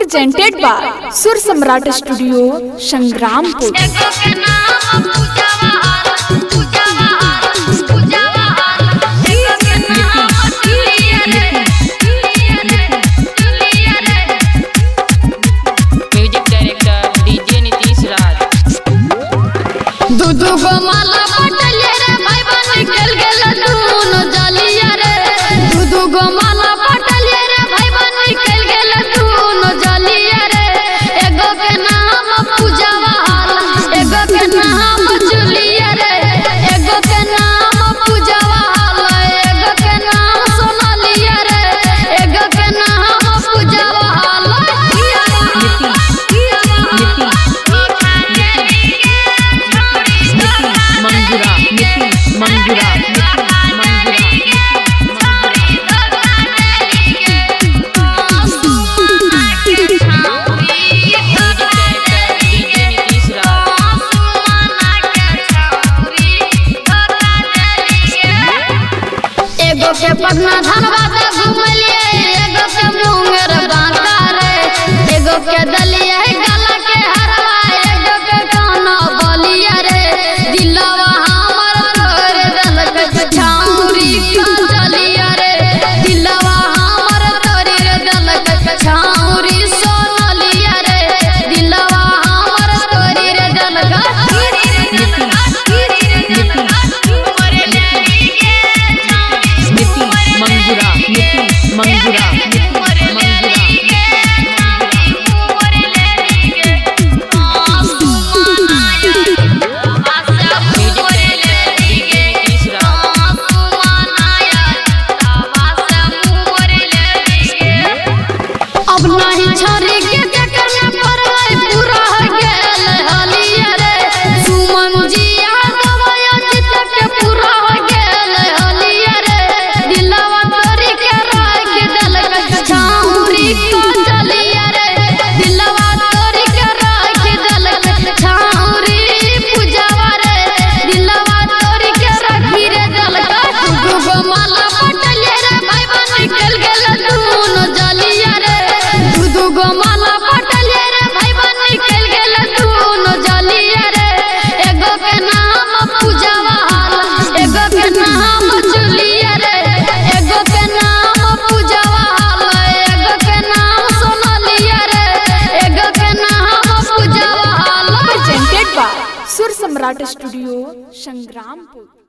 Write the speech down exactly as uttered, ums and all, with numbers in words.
Presented by Sur Samrat studio Sangrampur. Music director DJ Nitish Raj. दूधू गो माला पटले रे भाई बन निकल गेल दूनो जलिया रे। दूधू गो माला पटले रे भाई बन निकल गेल दूनो जलिया रे। एगो के नाम पूजावा हाला, एगो के नाम जुलिया रे। एगो के नाम पूजावा हाला, एगो के नाम सोनालिया रे। एगो के नाम पूजावा हाला। मंगुरा मंगुरा एगो के पटना धनबाद घूमलिए, एगो के मुंगेर बांका रे। एगो के दलिया गला के हरवा, एगो के काना बलिया रे। दिलवा हमर तोर दलक छाउरी का जलिया रे। दिलवा हमर तोर दलक छाउरी सोनलिया रे। दिलवा हमर तोर दलक मंगुरा मंगुरा अब नहीं छोरी के चक्कर में पड़ाई पूरा हो गेल हलिया रे। सुमन जिया गवाया चित के पूरा हो गेल हलिया रे। दिलवा तोरी के राख दलक छाउरी का जलिया रे। दिलवा तोरी के राख दलक छाउरी पूजावा रे। दिलवा तोरी के राखी रे दलक। दूगो माला पटले रे भाई बन निकल गेल दूनो जलिया रे। दूगो माला पटले रे भाई बन निकल गेल दूनो जलिया रे। एगो के नाम पूजावा हाला, एगो के नाम जुलिया रे। एगो के नाम पूजावा हाला, एगो के नाम सोनालिया रे। एगो के नाम पूजावा हाला। Presented by Sur Samrat studio Sangrampur.